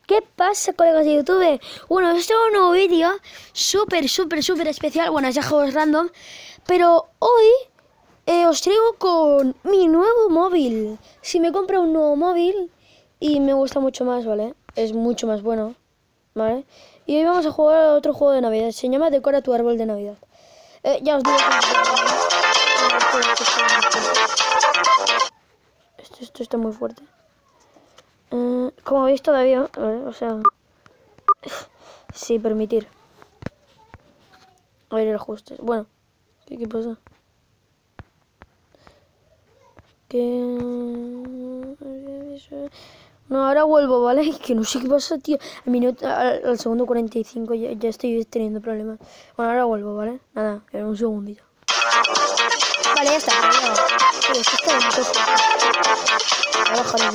¿Qué pasa, colegas de YouTube? Bueno, este es un nuevo vídeo súper especial. Bueno, es de juegos random. Pero hoy os traigo con mi nuevo móvil. Si me compro un nuevo móvil y me gusta mucho más, ¿vale? Es mucho más bueno, ¿vale? Y hoy vamos a jugar a otro juego de Navidad. Se llama Decora tu árbol de Navidad. Ya os digo que esto está muy fuerte. Como veis todavía, ¿vale? O sea, sí, permitir. A ver, ajustes. Bueno, ¿qué pasa? No, ahora vuelvo, ¿vale? Que no sé qué pasa, tío. Al segundo 45 ya estoy teniendo problemas. Bueno, ahora vuelvo, ¿vale? Nada, en un segundito. Vale, ya está. Sí, esto está bien. Ahora bajaré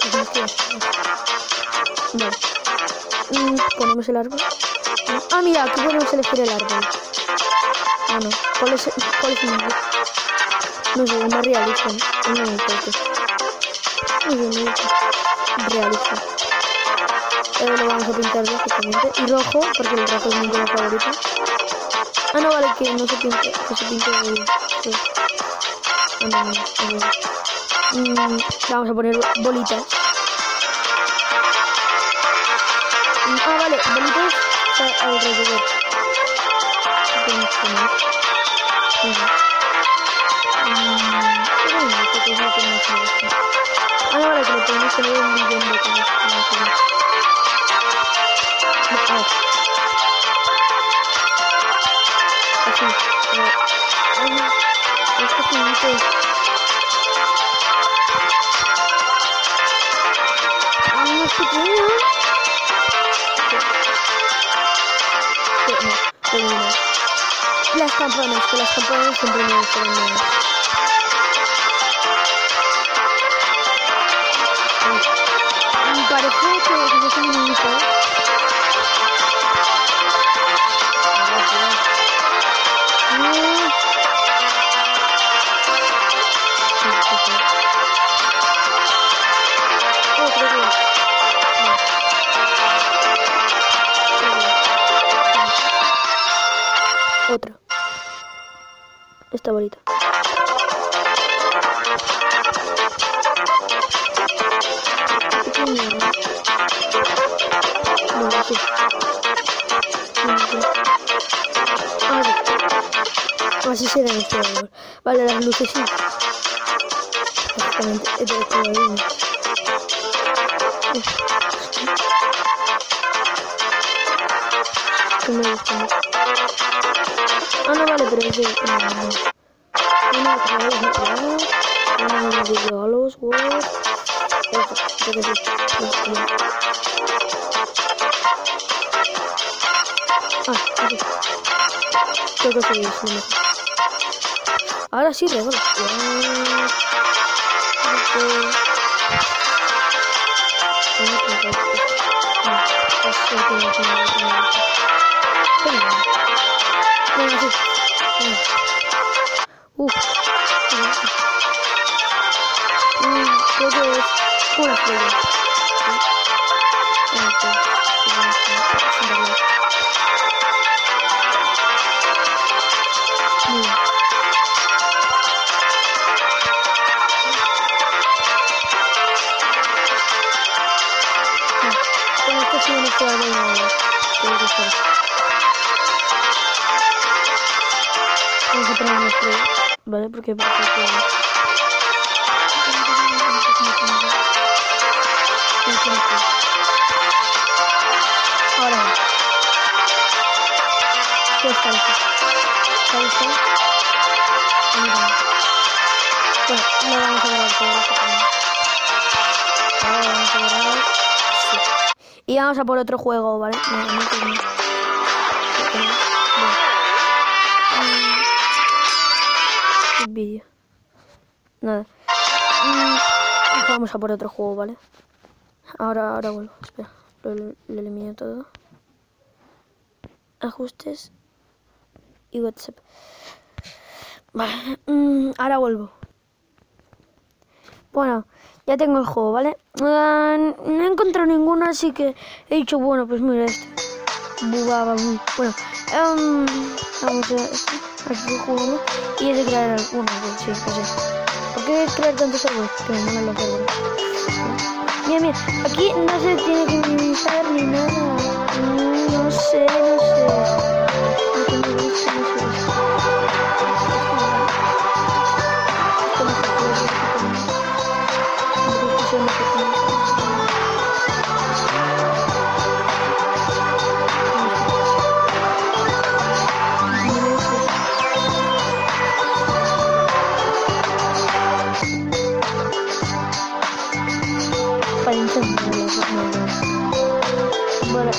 Vale. Ponemos el árbol. Ah, mira, aquí podemos elegir el árbol. Ah, no. ¿Cuál es el árbol? No sé, es más realista, ¿no? Es muy fuerte. Muy realista. Lo vamos a pintar básicamente. Y rojo, porque el rojo es mi color favorito. Ah, no, vale, que no se pinte, que se pinte el... Sí. Ah, no. Vamos a poner bolitas. Ah, vale, bolitas alrededor. Podemos poner. Ah, no, vale, que le podemos poner un millón de cosas. Así. Esto finito. No es pequeño. Las campanas, que las campanas siempre me gustan más. Parece que es un minuto. Otro. Esta bolita. Así. Así será este árbol. Vale, las luces sí. Exactamente. Esto es todo ahí. Que me gusta mucho. Ah, no, vale, pero sí. Una otra vez, una de regalos, wow. Así. Creo que sí, sí. Ahora sí, regalo. Creo que es una estrella. Con esto sí no se va a ver nada. Creo que está. Vamos a poner una estrella, ¿vale? Porque ahora ¿qué está esto? ¿Está? Bueno, no vamos a grabar todo esto también. Ahora vamos a grabar. Sí. Y vamos a por otro juego, ¿vale? Vídeo. Nada. Vamos a por otro juego, ¿vale? Ahora vuelvo. Espera. Lo elimino todo. Ajustes. Y WhatsApp. Vale. Ahora vuelvo. Bueno, Ya tengo el juego, ¿vale? No he encontrado ninguno, así que he dicho, bueno, pues mira este. Bueno, vamos a este. Aquí jugamos. Y es de crear uno, sí, así. ¿Por qué crear tantos árboles? Porque me molan los árboles. Mira, mira, aquí no se tiene que minimizar ni nada. No sé. Para intentar vale.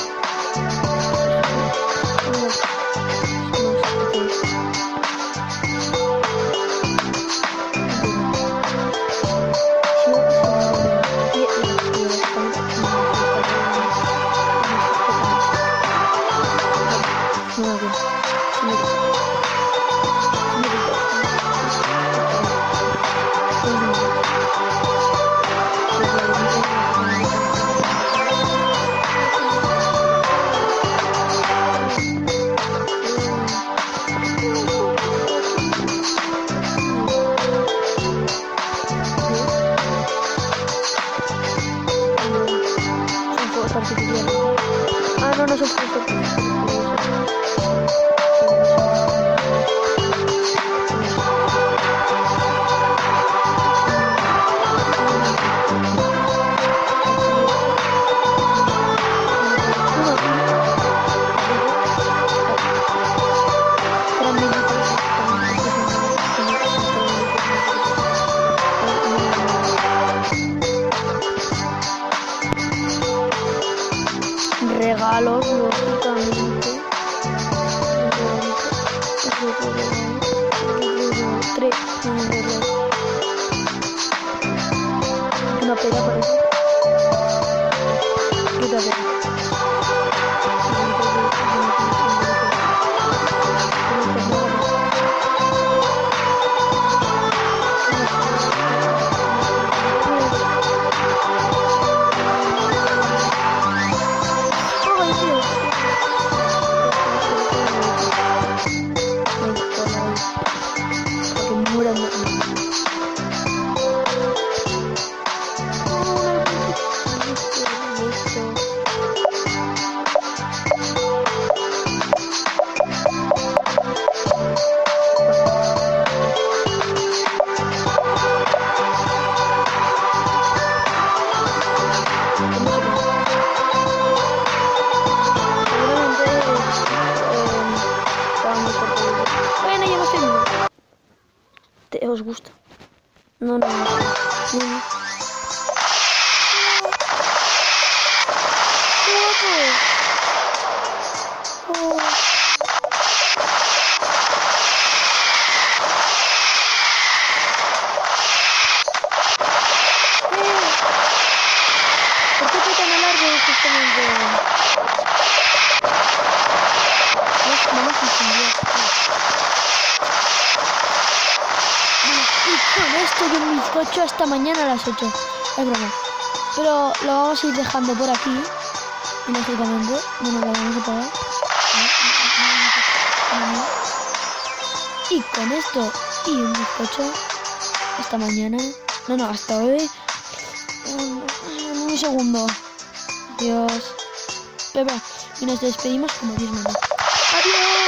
Ah, no son regalos, lógicamente. Una pera parece. Puta pera. ¿Os gusta? No. ¿Por qué fue tan largo justamente? Vamos a encender. Y con esto de un bizcocho hasta mañana a las 8. Es broma. Pero lo vamos a ir dejando por aquí. Lógicamente. Bueno, lo vamos a pagar. Y con esto y un bizcocho hasta mañana. No, hasta hoy. Un segundo. Adiós. Pero, y nos despedimos como 10 minutos. Adiós.